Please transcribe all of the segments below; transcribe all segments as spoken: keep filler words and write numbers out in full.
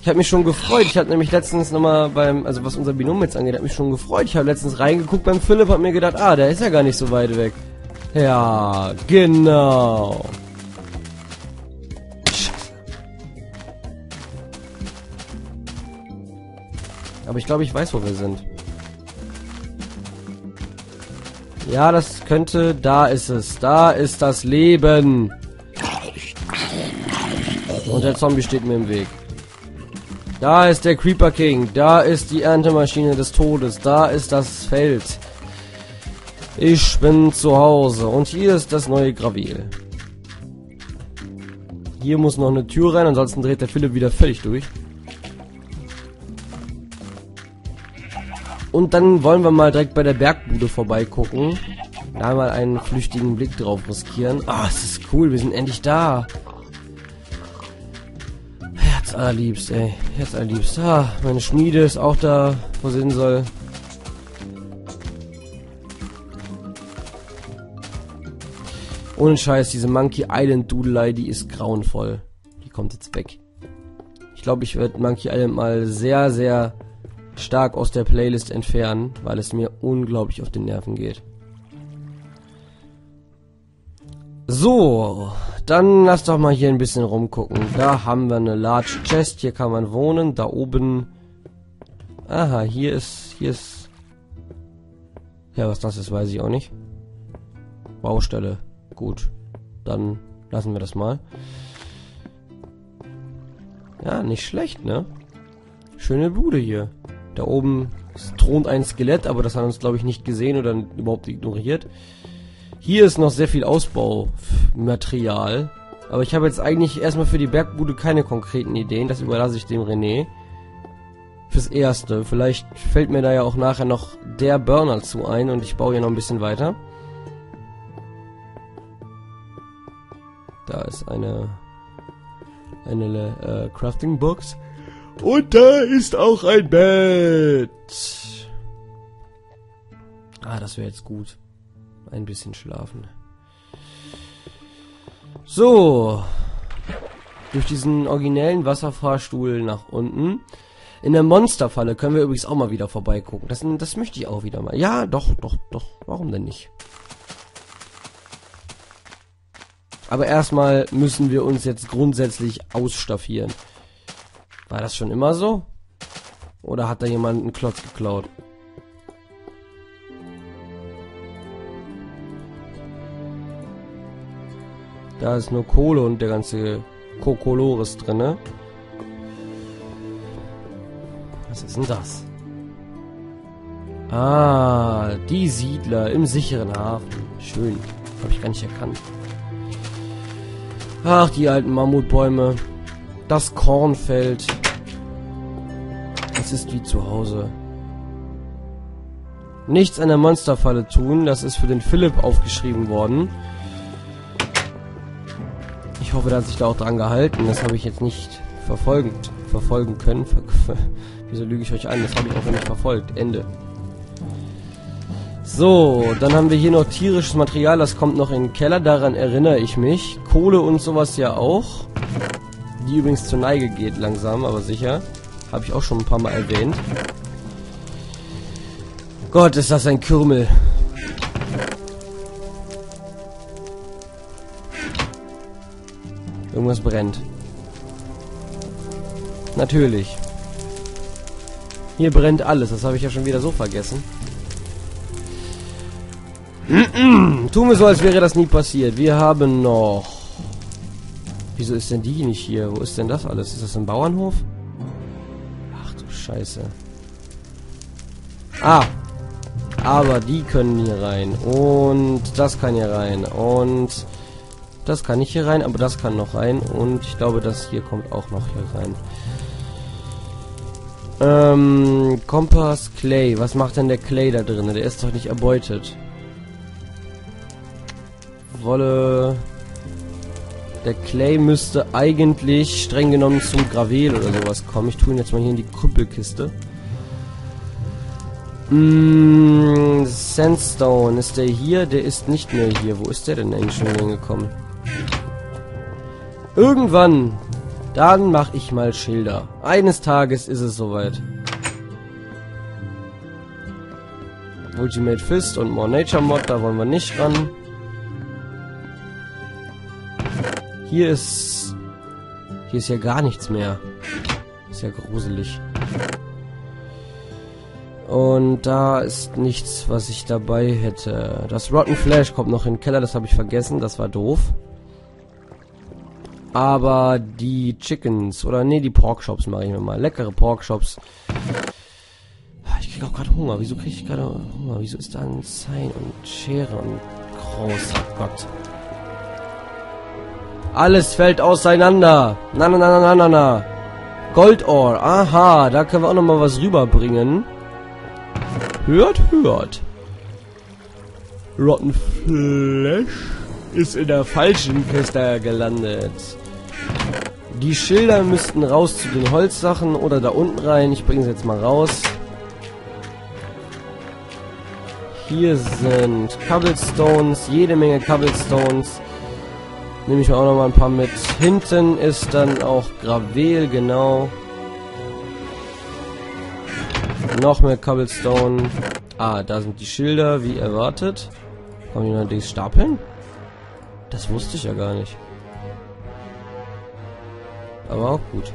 Ich habe mich schon gefreut. Ich hatte nämlich letztens nochmal beim, also was unser Binom jetzt angeht, hat mich schon gefreut. Ich habe letztens reingeguckt beim Philipp, hab mir gedacht, ah, der ist ja gar nicht so weit weg. Ja, genau. Scheiße. Aber ich glaube, ich weiß, wo wir sind. Ja, das könnte, da ist es. Da ist das Leben. Und der Zombie steht mir im Weg. Da ist der Creeper King. Da ist die Erntemaschine des Todes. Da ist das Feld. Ich bin zu Hause. Und hier ist das neue Gravel. Hier muss noch eine Tür rein, ansonsten dreht der Philipp wieder völlig durch. Und dann wollen wir mal direkt bei der Bergbude vorbeigucken. Da mal einen flüchtigen Blick drauf riskieren. Ah, oh, es ist cool, wir sind endlich da. Herz allerliebst, ey. Herz allerliebst. Ah, meine Schmiede ist auch da, wo sie hin soll. Ohne Scheiß, diese Monkey Island Dudelei, die ist grauenvoll. Die kommt jetzt weg. Ich glaube, ich werde Monkey Island mal sehr, sehr stark aus der Playlist entfernen, weil es mir unglaublich auf den Nerven geht. So, dann lass doch mal hier ein bisschen rumgucken. Da haben wir eine Large Chest, hier kann man wohnen. Da oben... Aha, hier ist... Hier ist... Ja, was das ist, weiß ich auch nicht. Baustelle. Gut, dann lassen wir das mal. Ja, nicht schlecht, ne? Schöne Bude hier. Da oben thront ein Skelett, aber das hat uns, glaube ich, nicht gesehen oder überhaupt ignoriert. Hier ist noch sehr viel Ausbaumaterial. Aber ich habe jetzt eigentlich erstmal für die Bergbude keine konkreten Ideen. Das überlasse ich dem René. Fürs Erste. Vielleicht fällt mir da ja auch nachher noch der Burner zu ein und ich baue hier noch ein bisschen weiter. Da ist eine eine äh, Crafting Box. Und da ist auch ein Bett. Ah, das wäre jetzt gut. Ein bisschen schlafen. So. Durch diesen originellen Wasserfahrstuhl nach unten. In der Monsterfalle können wir übrigens auch mal wieder vorbeigucken. Das, das möchte ich auch wieder mal. Ja, doch, doch, doch. Warum denn nicht? Aber erstmal müssen wir uns jetzt grundsätzlich ausstaffieren. War das schon immer so? Oder hat da jemand einen Klotz geklaut? Da ist nur Kohle und der ganze Kokolores drinne. Was ist denn das? Ah, die Siedler im sicheren Hafen. Schön. Habe ich gar nicht erkannt. Ach, die alten Mammutbäume. Das Kornfeld. Das ist wie zu Hause. Nichts an der Monsterfalle tun. Das ist für den Philipp aufgeschrieben worden. Ich hoffe, der hat sich da auch dran gehalten. Das habe ich jetzt nicht verfolgend, verfolgen können. Ver Wieso lüge ich euch an? Das habe ich auch noch nicht verfolgt. Ende. So, dann haben wir hier noch tierisches Material, das kommt noch in den Keller, daran erinnere ich mich. Kohle und sowas ja auch. Die übrigens zur Neige geht langsam, aber sicher. Habe ich auch schon ein paar Mal erwähnt. Gott, ist das ein Kürmel. Irgendwas brennt. Natürlich. Hier brennt alles, das habe ich ja schon wieder so vergessen. Tun wir so, als wäre das nie passiert. Wir haben noch... Wieso ist denn die nicht hier? Wo ist denn das alles? Ist das ein Bauernhof? Ach du Scheiße. Ah. Aber die können hier rein. Und das kann hier rein. Und das kann nicht hier rein, aber das kann noch rein. Und ich glaube, das hier kommt auch noch hier rein. Ähm, Kompass, Clay. Was macht denn der Clay da drin? Der ist doch nicht erbeutet. Wolle. Der Clay müsste eigentlich streng genommen zum Gravel oder sowas kommen. Ich tue ihn jetzt mal hier in die Krüppelkiste. Mm, Sandstone. Ist der hier? Der ist nicht mehr hier. Wo ist der denn eigentlich schon hingekommen? Irgendwann. Dann mache ich mal Schilder. Eines Tages ist es soweit. Ultimate Fist und More Nature Mod, da wollen wir nicht ran. Hier ist... Hier ist ja gar nichts mehr. Ist ja gruselig. Und da ist nichts, was ich dabei hätte. Das Rotten Flash kommt noch in den Keller, das habe ich vergessen, das war doof. Aber die Chickens, oder nee, die Porkshops mache ich mir mal. Leckere Porkshops. Ich kriege auch gerade Hunger. Wieso kriege ich gerade Hunger? Wieso ist da ein Sign und Schere und groß? Oh Gott. Alles fällt auseinander. Na, na, na, na, na, na. Goldohr. Aha, da können wir auch noch mal was rüberbringen. Hört, hört. Rotten Flash ist in der falschen Kiste gelandet. Die Schilder müssten raus zu den Holzsachen oder da unten rein. Ich bringe sie jetzt mal raus. Hier sind Cobblestones, jede Menge Cobblestones. Nehme ich mir auch noch mal ein paar mit. Hinten ist dann auch Gravel, genau. Noch mehr Cobblestone. Ah, da sind die Schilder, wie erwartet. Kann man die allerdings stapeln? Das wusste ich ja gar nicht. Aber auch gut.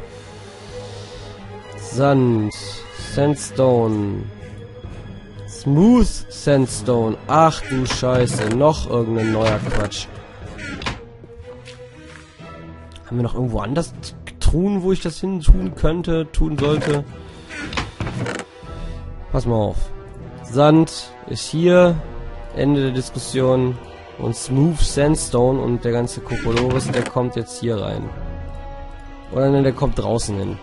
Sand. Sandstone. Smooth Sandstone. Ach du Scheiße. Noch irgendein neuer Quatsch. Haben wir noch irgendwo anders Truhen, wo ich das hin tun könnte, tun sollte? Pass mal auf. Sand ist hier. Ende der Diskussion. Und Smooth Sandstone und der ganze Kokolores, der kommt jetzt hier rein. Oder ne, der kommt draußen hin.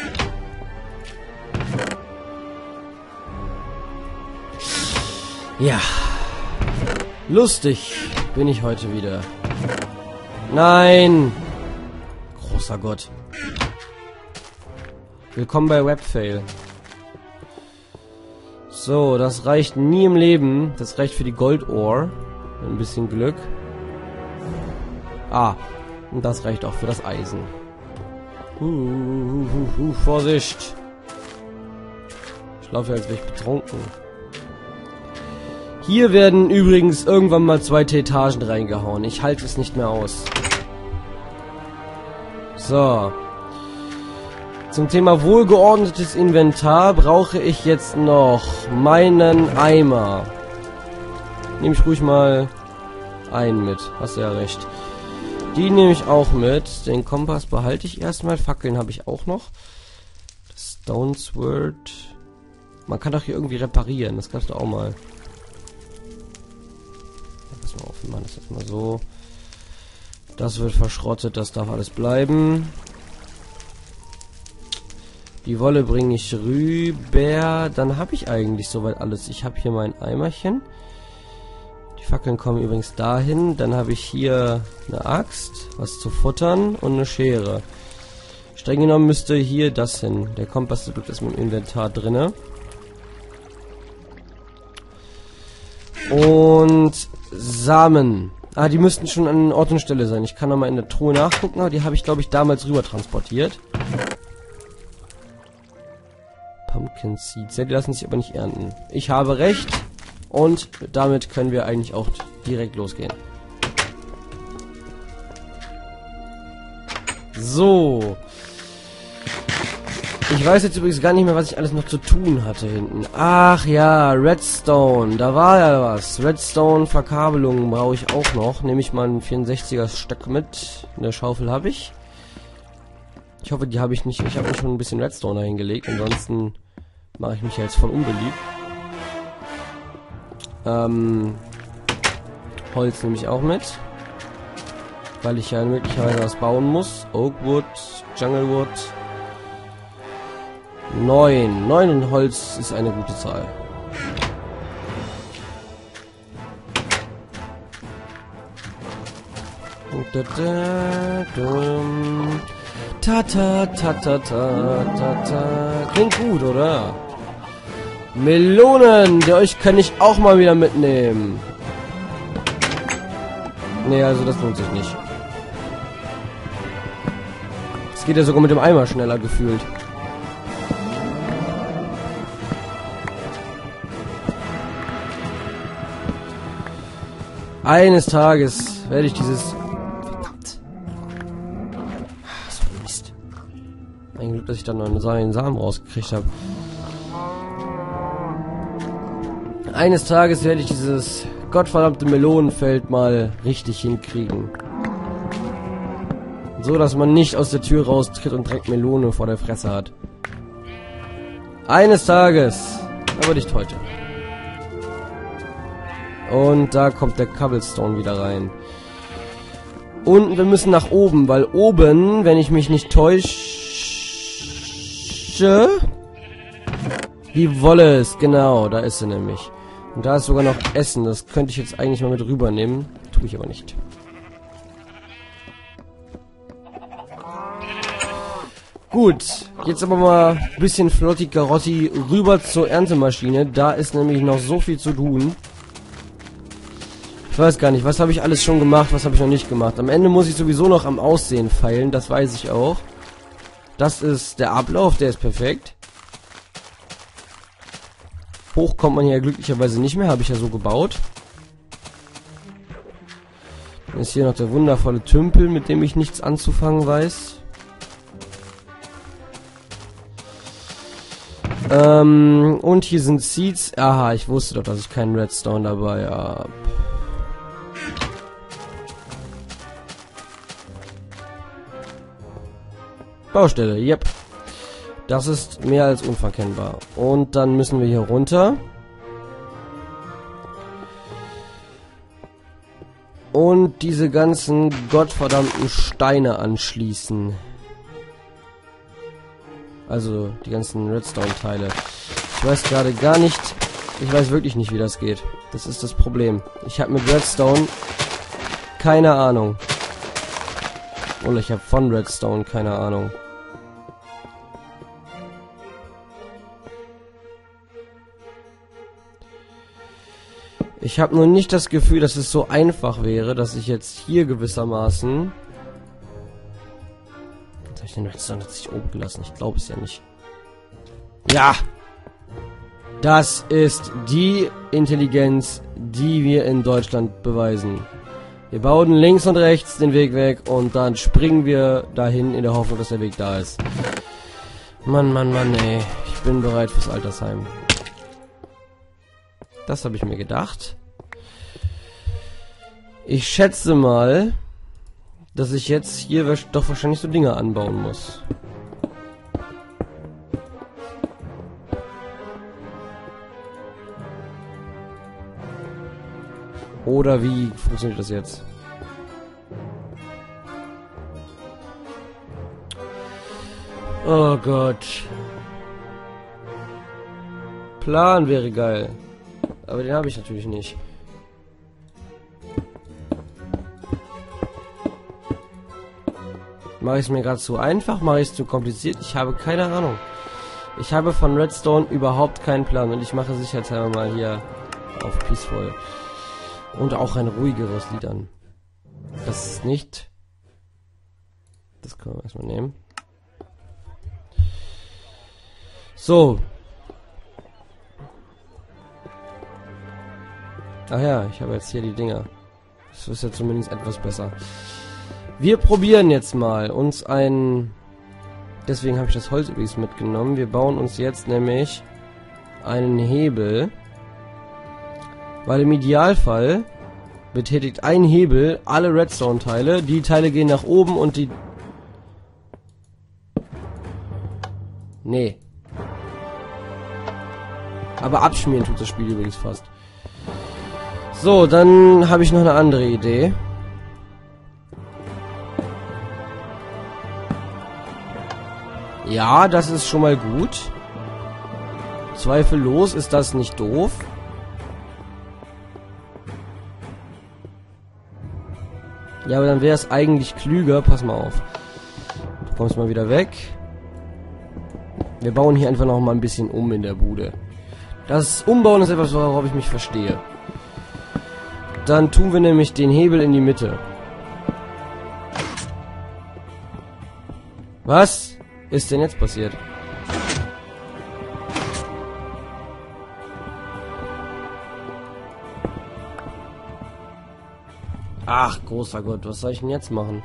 Ja. Lustig bin ich heute wieder. Nein! Großer Gott. Willkommen bei Webfail. So, das reicht nie im Leben. Das reicht für die Goldohr. Ein bisschen Glück. Ah, und das reicht auch für das Eisen. Uh, uh, uh, uh, Vorsicht! Ich laufe, als wäre ich betrunken. Hier werden übrigens irgendwann mal zweite Etagen reingehauen. Ich halte es nicht mehr aus. So. Zum Thema wohlgeordnetes Inventar brauche ich jetzt noch meinen Eimer. Nehme ich ruhig mal einen mit. Hast du ja recht. Die nehme ich auch mit. Den Kompass behalte ich erstmal. Fackeln habe ich auch noch. Das Stone Sword. Man kann doch hier irgendwie reparieren. Das kannst du auch mal. Pass mal auf, wir machen das jetzt mal so. Das wird verschrottet. Das darf alles bleiben. Die Wolle bringe ich rüber. Dann habe ich eigentlich soweit alles. Ich habe hier mein Eimerchen. Die Fackeln kommen übrigens dahin. Dann habe ich hier eine Axt, was zu futtern und eine Schere. Streng genommen müsste hier das hin. Der Kompass ist mit dem Inventar drinne. Und Samen. Ah, die müssten schon an Ort und Stelle sein. Ich kann noch mal in der Truhe nachgucken, aber die habe ich, glaube ich, damals rüber transportiert. Pumpkin Seeds. Ja, die lassen sich aber nicht ernten. Ich habe recht. Und damit können wir eigentlich auch direkt losgehen. So. Ich weiß jetzt übrigens gar nicht mehr, was ich alles noch zu tun hatte hinten. Ach ja, Redstone. Da war ja was. Redstone-Verkabelungen brauche ich auch noch. Nehme ich mal ein vierundsechziger Stück mit. Eine Schaufel habe ich. Ich hoffe, die habe ich nicht. Ich habe mir schon ein bisschen Redstone dahin gelegt. Ansonsten mache ich mich jetzt voll unbeliebt. Ähm, Holz nehme ich auch mit. Weil ich ja möglicherweise was bauen muss. Oakwood, Junglewood. Neun. Neun und Holz ist eine gute Zahl. Ta ta ta ta ta ta ta. Klingt gut, oder? Melonen, die euch kann ich auch mal wieder mitnehmen. Nee, also das lohnt sich nicht. Es geht ja sogar mit dem Eimer schneller gefühlt. Eines Tages werde ich dieses... Verdammt. So Mist. Ein Glück, dass ich dann noch einen Samen rausgekriegt habe. Eines Tages werde ich dieses gottverdammte Melonenfeld mal richtig hinkriegen. So, dass man nicht aus der Tür raustritt und direkt Melone vor der Fresse hat. Eines Tages. Aber nicht heute. Und da kommt der Cobblestone wieder rein. Und wir müssen nach oben, weil oben, wenn ich mich nicht täusche... Die Wolle ist, genau, da ist sie nämlich. Und da ist sogar noch Essen, das könnte ich jetzt eigentlich mal mit rübernehmen. Tue ich aber nicht. Gut, jetzt aber mal ein bisschen Flotti Karotti rüber zur Erntemaschine. Da ist nämlich noch so viel zu tun. Ich weiß gar nicht, was habe ich alles schon gemacht, was habe ich noch nicht gemacht. Am Ende muss ich sowieso noch am Aussehen feilen, das weiß ich auch. Das ist der Ablauf, der ist perfekt. Hoch kommt man hier glücklicherweise nicht mehr, habe ich ja so gebaut. Dann ist hier noch der wundervolle Tümpel, mit dem ich nichts anzufangen weiß. Ähm, und hier sind Seeds. Aha, ich wusste doch, dass ich keinen Redstone dabei habe. Baustelle, yep. Das ist mehr als unverkennbar. Und dann müssen wir hier runter. Und diese ganzen gottverdammten Steine anschließen. Also die ganzen Redstone-Teile. Ich weiß gerade gar nicht... Ich weiß wirklich nicht, wie das geht. Das ist das Problem. Ich habe mit Redstone keine Ahnung. Oder ich habe von Redstone keine Ahnung. Ich habe nur nicht das Gefühl, dass es so einfach wäre, dass ich jetzt hier gewissermaßen... Jetzt habe ich den Redstone tatsächlich oben gelassen. Ich glaube es ja nicht. Ja! Das ist die Intelligenz, die wir in Deutschland beweisen. Wir bauen links und rechts den Weg weg und dann springen wir dahin in der Hoffnung, dass der Weg da ist. Mann, Mann, Mann, ey. Ich bin bereit fürs Altersheim. Das habe ich mir gedacht. Ich schätze mal, dass ich jetzt hier doch wahrscheinlich so Dinge anbauen muss. Oder wie funktioniert das jetzt? Oh Gott. Plan wäre geil. Aber den habe ich natürlich nicht. Mache ich es mir gerade zu einfach? Mache ich es zu kompliziert? Ich habe keine Ahnung. Ich habe von Redstone überhaupt keinen Plan. Und ich mache sicherheitshalber mal hier auf Peaceful. Und auch ein ruhigeres Lied an. Das ist nicht... Das können wir erstmal nehmen. So. Ach ja, ich habe jetzt hier die Dinger. Das ist ja zumindest etwas besser. Wir probieren jetzt mal uns ein... Deswegen habe ich das Holz übrigens mitgenommen. Wir bauen uns jetzt nämlich einen Hebel. Weil im Idealfall betätigt ein Hebel alle Redstone-Teile. Die Teile gehen nach oben und die... Nee. Aber abschmieren tut das Spiel übrigens fast. So, dann habe ich noch eine andere Idee. Ja, das ist schon mal gut. Zweifellos ist das nicht doof. Ja, aber dann wäre es eigentlich klüger. Pass mal auf. Du kommst mal wieder weg. Wir bauen hier einfach noch mal ein bisschen um in der Bude. Das Umbauen ist etwas, worauf ich mich verstehe. Dann tun wir nämlich den Hebel in die Mitte. Was ist denn jetzt passiert? Ach, großer Gott, was soll ich denn jetzt machen?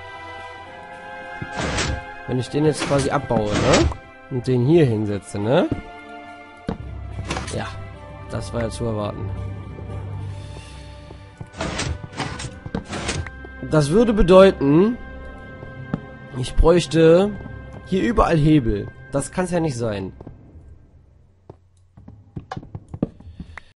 Wenn ich den jetzt quasi abbaue, ne? Und den hier hinsetze, ne? Ja, das war ja zu erwarten. Das würde bedeuten, ich bräuchte hier überall Hebel. Das kann es ja nicht sein.